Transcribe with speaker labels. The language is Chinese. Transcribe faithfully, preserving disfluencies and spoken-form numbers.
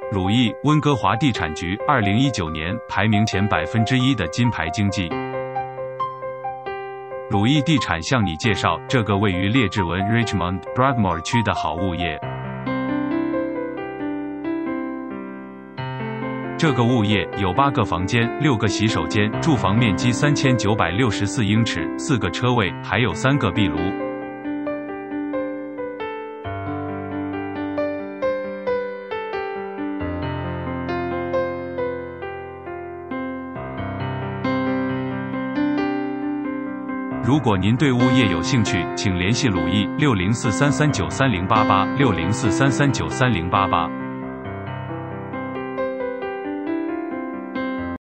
Speaker 1: 鲁艺温哥华地产局二零一九年排名前百分之一的金牌经纪。鲁艺地产向你介绍这个位于列治文 Richmond Broadmoor 区的好物业。这个物业有八个房间、六个洗手间，住房面积三千九百六十四英尺，四个车位，还有三个壁炉。如果您对物业有兴趣，请联系鲁艺六零四三三九三零八八六零四三三九三零八八。